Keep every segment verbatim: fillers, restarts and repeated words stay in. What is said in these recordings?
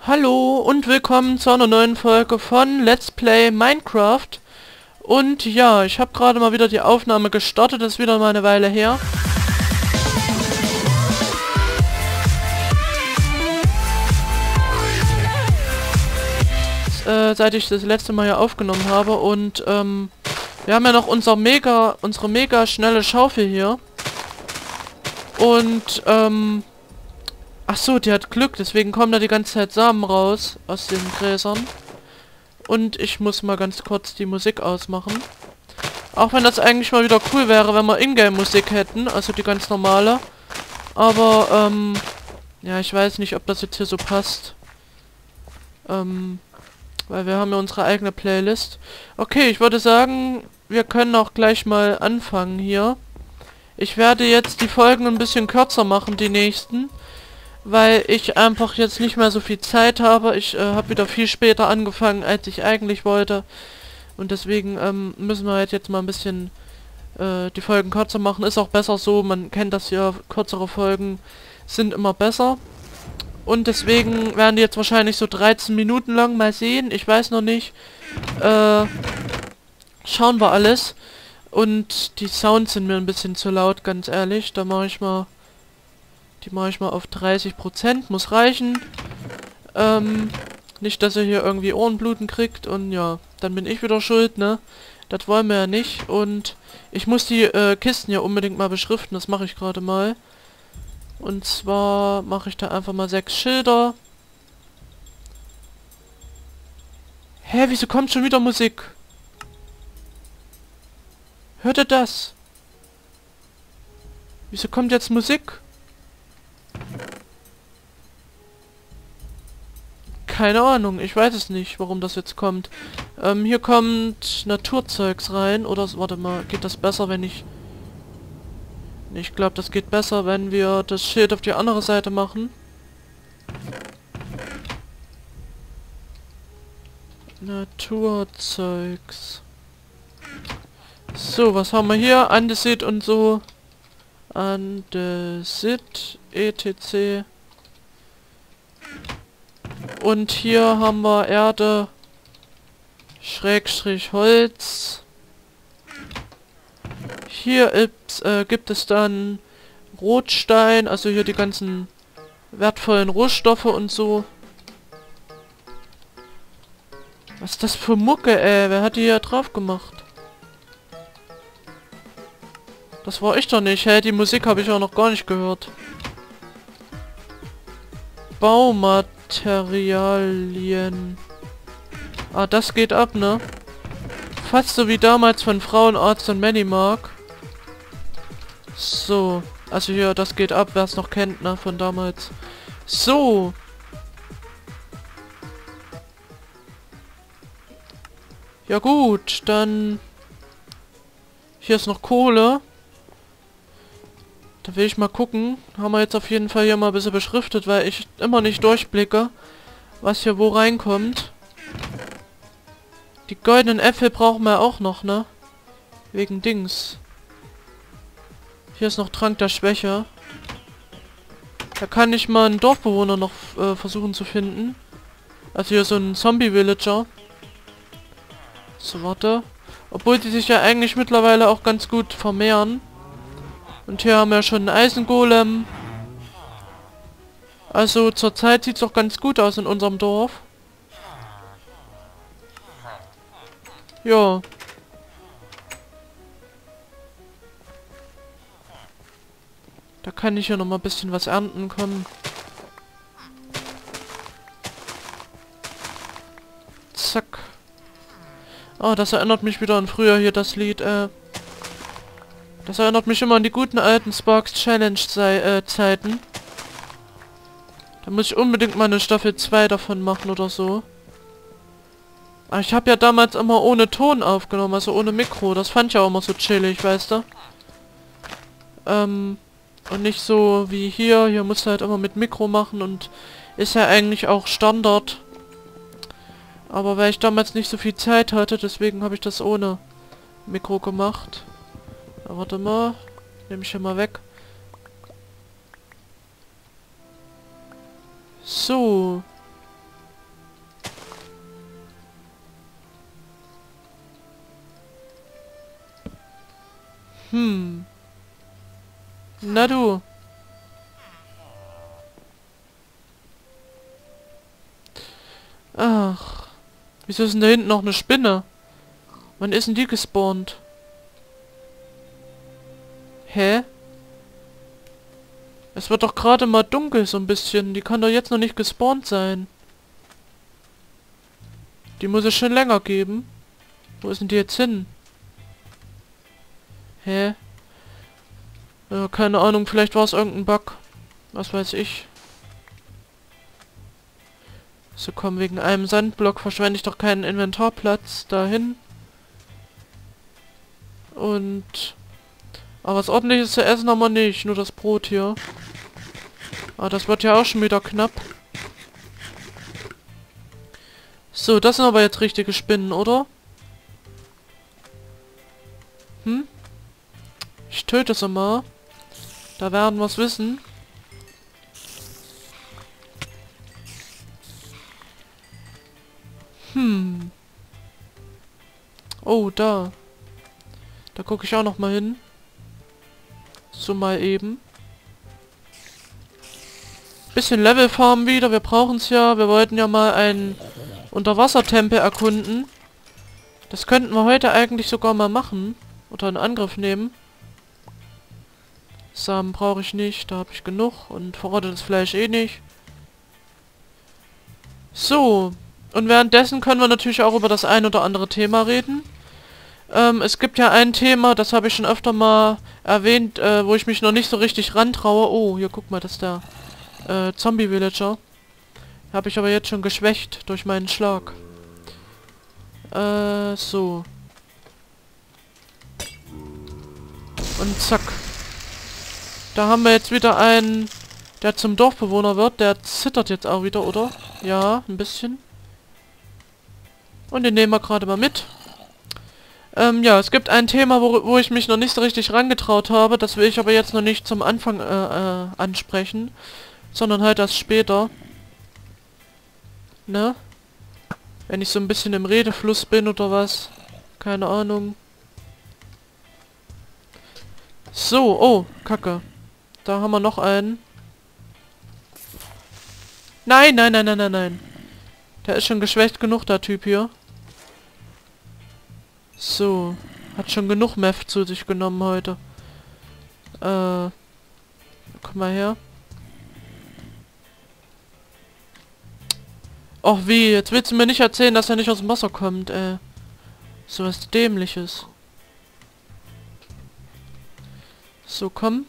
Hallo und willkommen zu einer neuen Folge von Let's Play Minecraft. Und ja, ich habe gerade mal wieder die Aufnahme gestartet, das ist wieder mal eine Weile her. Äh, seit ich das letzte Mal hier aufgenommen habe und ähm, wir haben ja noch unser mega, unsere mega schnelle Schaufel hier. Und ähm, ach so, die hat Glück, deswegen kommen da die ganze Zeit Samen raus aus den Gräsern. Und ich muss mal ganz kurz die Musik ausmachen. Auch wenn das eigentlich mal wieder cool wäre, wenn wir Ingame-Musik hätten, also die ganz normale. Aber, ähm, ja, ich weiß nicht, ob das jetzt hier so passt. Ähm, weil wir haben ja unsere eigene Playlist. Okay, ich würde sagen, wir können auch gleich mal anfangen hier. Ich werde jetzt die Folgen ein bisschen kürzer machen, die nächsten. Weil ich einfach jetzt nicht mehr so viel Zeit habe. Ich äh, habe wieder viel später angefangen, als ich eigentlich wollte. Und deswegen ähm, müssen wir halt jetzt mal ein bisschen äh, die Folgen kürzer machen. Ist auch besser so, man kennt das ja, kürzere Folgen sind immer besser. Und deswegen werden die jetzt wahrscheinlich so dreizehn Minuten lang, mal sehen, ich weiß noch nicht. Äh, schauen wir alles. Und die Sounds sind mir ein bisschen zu laut, ganz ehrlich. Da mache ich mal... Die mache ich mal auf dreißig Prozent, muss reichen. Ähm, nicht, dass er hier irgendwie Ohrenbluten kriegt und ja, dann bin ich wieder schuld, ne? Das wollen wir ja nicht und ich muss die äh, Kisten hier unbedingt mal beschriften, das mache ich gerade mal. Und zwar mache ich da einfach mal sechs Schilder. Hä, wieso kommt schon wieder Musik? Hört ihr das? Wieso kommt jetzt Musik? Keine Ahnung, ich weiß es nicht, warum das jetzt kommt. Ähm, hier kommt Naturzeugs rein. Oder, warte mal, geht das besser, wenn ich... Ich glaube, das geht besser, wenn wir das Schild auf die andere Seite machen. Naturzeugs. So, was haben wir hier? Andesit und so. Andesit, et cetera. Und hier haben wir Erde, Schrägstrich Holz. Hier ist, äh, gibt es dann Rotstein, also hier die ganzen wertvollen Rohstoffe und so. Was ist das für Mucke, ey? Wer hat die hier drauf gemacht? Das war ich doch nicht, hä? Die Musik habe ich auch noch gar nicht gehört. Baumaterialien. Ah, das geht ab, ne? Fast so wie damals von Frauenarzt und Manymark. So. Also hier, das geht ab, wer es noch kennt, ne? Von damals. So. Ja gut, dann... Hier ist noch Kohle. Da will ich mal gucken. Haben wir jetzt auf jeden Fall hier mal ein bisschen beschriftet, weil ich immer nicht durchblicke, was hier wo reinkommt. Die goldenen Äpfel brauchen wir auch noch, ne? Wegen Dings. Hier ist noch Trank der Schwäche. Da kann ich mal einen Dorfbewohner noch äh, versuchen zu finden. Also hier so ein Zombie-Villager. So, warte. Obwohl die sich ja eigentlich mittlerweile auch ganz gut vermehren. Und hier haben wir schon einen Eisengolem. Also zurzeit sieht es doch ganz gut aus in unserem Dorf. Ja. Da kann ich ja noch mal ein bisschen was ernten können. Zack. Oh, das erinnert mich wieder an früher hier, das Lied, äh. Das erinnert mich immer an die guten alten Sparks Challenge äh, Zeiten. Da muss ich unbedingt mal eine Staffel zwei davon machen oder so. Aber ich habe ja damals immer ohne Ton aufgenommen, also ohne Mikro. Das fand ich auch immer so chillig, weißt du? Ähm, und nicht so wie hier. Hier musst du halt immer mit Mikro machen und ist ja eigentlich auch Standard. Aber weil ich damals nicht so viel Zeit hatte, deswegen habe ich das ohne Mikro gemacht. Ja, warte mal. Nehme ich hier mal weg. So. Hm. Na du. Ach. Wieso ist denn da hinten noch eine Spinne? Wann ist denn die gespawnt? Hä? Es wird doch gerade mal dunkel so ein bisschen. Die kann doch jetzt noch nicht gespawnt sein. Die muss es schon länger geben. Wo ist denn die jetzt hin? Hä? Ja, keine Ahnung, vielleicht war es irgendein Bug. Was weiß ich. So komm, wegen einem Sandblock verschwende ich doch keinen Inventarplatz dahin. Und... Aber was ordentliches zu essen haben wir nicht, nur das Brot hier. Ah, das wird ja auch schon wieder knapp. So, das sind aber jetzt richtige Spinnen, oder? Hm? Ich töte sie mal. Da werden wir es wissen. Hm. Oh, da. Da gucke ich auch noch mal hin. So mal eben. Bisschen Level farmen wieder. Wir brauchen es ja. Wir wollten ja mal einen Unterwassertempel erkunden. Das könnten wir heute eigentlich sogar mal machen. Oder in Angriff nehmen. Samen brauche ich nicht. Da habe ich genug. Und verrottetes Fleisch eh nicht. So. Und währenddessen können wir natürlich auch über das ein oder andere Thema reden. Ähm, es gibt ja ein Thema, das habe ich schon öfter mal erwähnt, äh, wo ich mich noch nicht so richtig rantraue. Oh, hier guck mal, das ist der äh, Zombie-Villager. Habe ich aber jetzt schon geschwächt durch meinen Schlag. Äh, so. Und zack. Da haben wir jetzt wieder einen, der zum Dorfbewohner wird. Der zittert jetzt auch wieder, oder? Ja, ein bisschen. Und den nehmen wir gerade mal mit. Ähm, ja, es gibt ein Thema, wo, wo ich mich noch nicht so richtig rangetraut habe. Das will ich aber jetzt noch nicht zum Anfang äh, äh, ansprechen. Sondern halt erst später. Ne? Wenn ich so ein bisschen im Redefluss bin oder was. Keine Ahnung. So, oh, Kacke. Da haben wir noch einen. Nein, nein, nein, nein, nein, nein. Der ist schon geschwächt genug, der Typ hier. So. Hat schon genug Meth zu sich genommen heute. Äh. Komm mal her. Och wie, jetzt willst du mir nicht erzählen, dass er nicht aus dem Wasser kommt, äh. So was Dämliches. So, komm.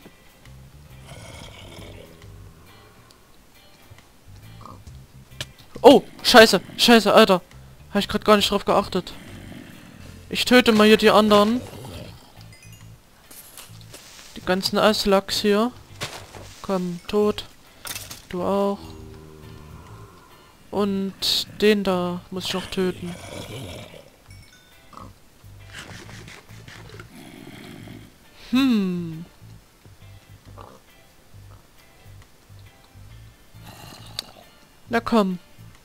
Oh, scheiße, scheiße, Alter. Habe ich gerade gar nicht drauf geachtet. Ich töte mal hier die anderen. Die ganzen Eislachs hier. Komm, tot. Du auch. Und den da muss ich noch töten. Hm. Na komm.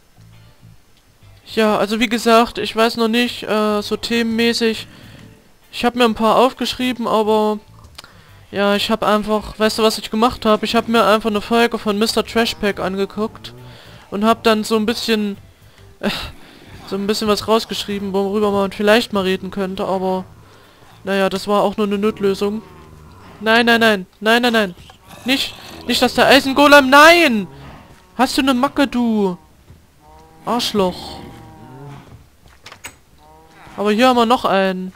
Ja, also wie gesagt, ich weiß noch nicht, äh, so themenmäßig. Ich habe mir ein paar aufgeschrieben, aber... Ja, ich habe einfach... Weißt du, was ich gemacht habe? Ich habe mir einfach eine Folge von Mister Trashpack angeguckt. Und habe dann so ein bisschen... Äh, so ein bisschen was rausgeschrieben, worüber man vielleicht mal reden könnte, aber... Naja, das war auch nur eine Notlösung. Nein, nein, nein. Nein, nein, nein. Nicht, nicht, dass der Eisengolem... Nein! Hast du eine Macke, du? Arschloch. Aber hier haben wir noch einen.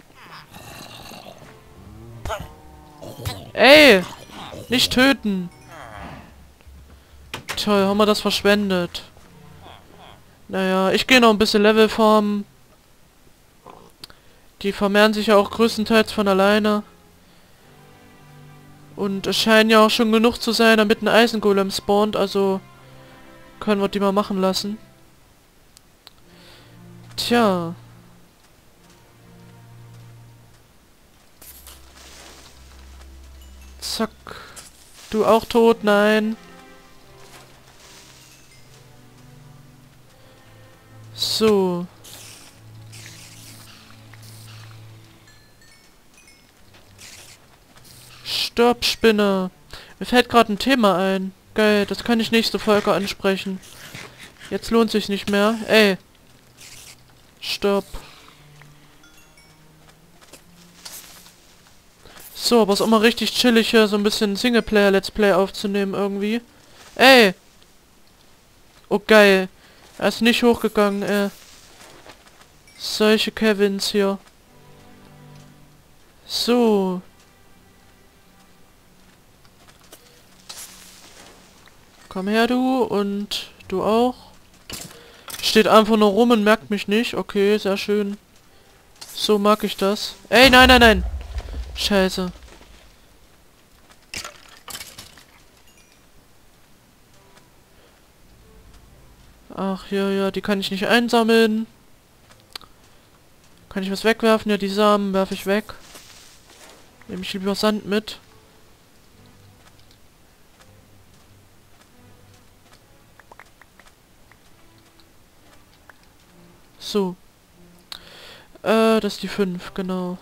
Ey! Nicht töten! Toll, haben wir das verschwendet. Naja, ich gehe noch ein bisschen Level farmen. Die vermehren sich ja auch größtenteils von alleine. Und es scheint ja auch schon genug zu sein, damit ein Eisengolem spawnt, also können wir die mal machen lassen. Tja. Zack. Du auch tot? Nein. So. Stopp, Spinne. Mir fällt gerade ein Thema ein. Geil, das kann ich nächste Folge ansprechen. Jetzt lohnt sich nicht mehr. Ey. Stopp. So, aber es ist immer richtig chillig hier, so ein bisschen Singleplayer-Let's Play aufzunehmen irgendwie. Ey! Oh, geil. Er ist nicht hochgegangen, ey. Solche Kevins hier. So. Komm her, du. Und du auch. Steht einfach nur rum und merkt mich nicht. Okay, sehr schön. So mag ich das. Ey, nein, nein, nein. Scheiße. Ach, ja, ja, die kann ich nicht einsammeln. Kann ich was wegwerfen? Ja, die Samen werfe ich weg. Nehme ich lieber Sand mit. So. Äh, das ist die fünf, genau.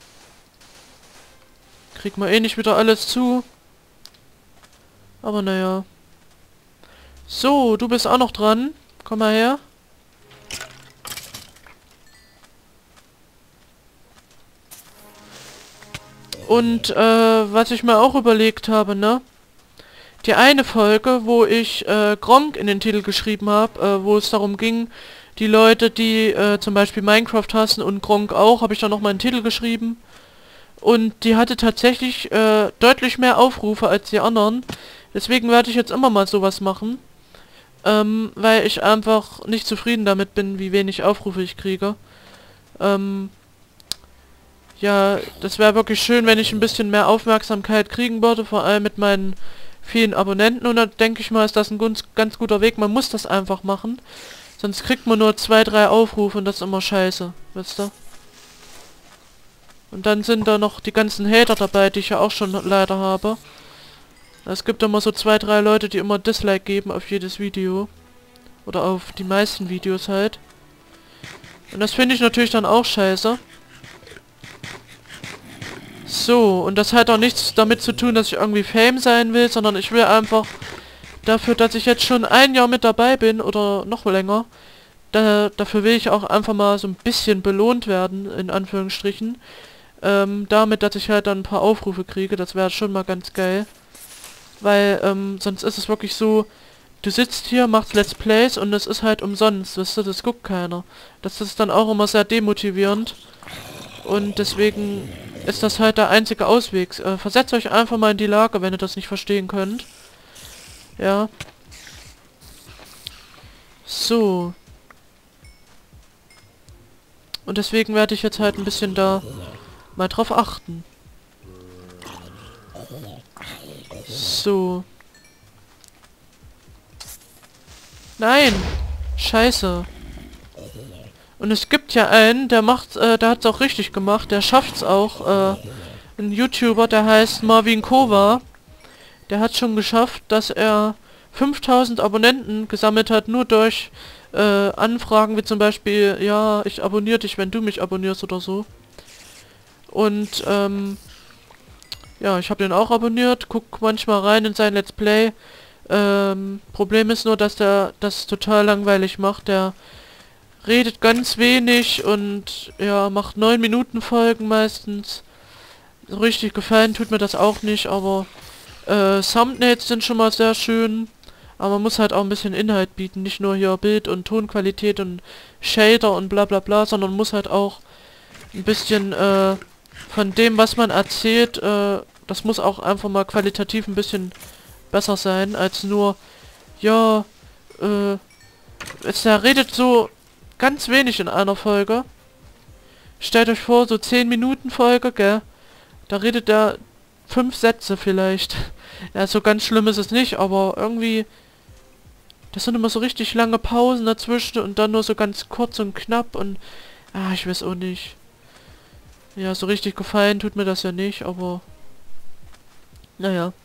Krieg mal eh nicht wieder alles zu. Aber naja. So, du bist auch noch dran. Komm mal her. Und, äh, was ich mir auch überlegt habe, ne? Die eine Folge, wo ich, äh, Gronkh in den Titel geschrieben habe, äh, wo es darum ging, die Leute, die, äh, zum Beispiel Minecraft hassen und Gronkh auch, habe ich da noch mal einen Titel geschrieben. Und die hatte tatsächlich, äh, deutlich mehr Aufrufe als die anderen. Deswegen werde ich jetzt immer mal sowas machen. Ähm, weil ich einfach nicht zufrieden damit bin, wie wenig Aufrufe ich kriege. Ähm, ja, das wäre wirklich schön, wenn ich ein bisschen mehr Aufmerksamkeit kriegen würde, vor allem mit meinen vielen Abonnenten. Und da denke ich mal, ist das ein ganz, ganz guter Weg. Man muss das einfach machen. Sonst kriegt man nur zwei, drei Aufrufe und das ist immer scheiße, wisst ihr? Und dann sind da noch die ganzen Hater dabei, die ich ja auch schon leider habe. Es gibt immer so zwei, drei Leute, die immer Dislike geben auf jedes Video. Oder auf die meisten Videos halt. Und das finde ich natürlich dann auch scheiße. So, und das hat auch nichts damit zu tun, dass ich irgendwie Fame sein will, sondern ich will einfach dafür, dass ich jetzt schon ein Jahr mit dabei bin oder noch länger, da, dafür will ich auch einfach mal so ein bisschen belohnt werden, in Anführungsstrichen. Ähm, damit, dass ich halt dann ein paar Aufrufe kriege, das wäre schon mal ganz geil. Weil, ähm, sonst ist es wirklich so, du sitzt hier, machst Let's Plays und es ist halt umsonst, weißt du, das guckt keiner. Das ist dann auch immer sehr demotivierend. Und deswegen ist das halt der einzige Ausweg. Äh, versetzt euch einfach mal in die Lage, wenn ihr das nicht verstehen könnt. Ja. So. Und deswegen werde ich jetzt halt ein bisschen da mal drauf achten. So. Nein! Scheiße. Und es gibt ja einen, der macht, äh, der hat's auch richtig gemacht, der schafft's auch, äh, ein YouTuber, der heißt Marvin Kova. Der hat schon geschafft, dass er fünftausend Abonnenten gesammelt hat, nur durch, äh, Anfragen wie zum Beispiel, ja, ich abonniere dich, wenn du mich abonnierst oder so. Und, ähm, ja, ich habe den auch abonniert, guck manchmal rein in sein Let's Play. Ähm, Problem ist nur, dass der das total langweilig macht. Der redet ganz wenig und ja, macht neun Minuten Folgen meistens. So richtig gefallen tut mir das auch nicht, aber äh, Thumbnails sind schon mal sehr schön. Aber man muss halt auch ein bisschen Inhalt bieten, nicht nur hier Bild- und Tonqualität und Shader und bla bla bla, sondern muss halt auch ein bisschen äh, von dem, was man erzählt, äh, das muss auch einfach mal qualitativ ein bisschen besser sein, als nur, ja, äh, jetzt der redet so ganz wenig in einer Folge. Stellt euch vor, so zehn Minuten Folge, gell? Da redet er fünf Sätze vielleicht. Ja, so ganz schlimm ist es nicht, aber irgendwie, das sind immer so richtig lange Pausen dazwischen und dann nur so ganz kurz und knapp und, ah, ich weiß auch nicht. Ja, so richtig gefallen tut mir das ja nicht, aber naja.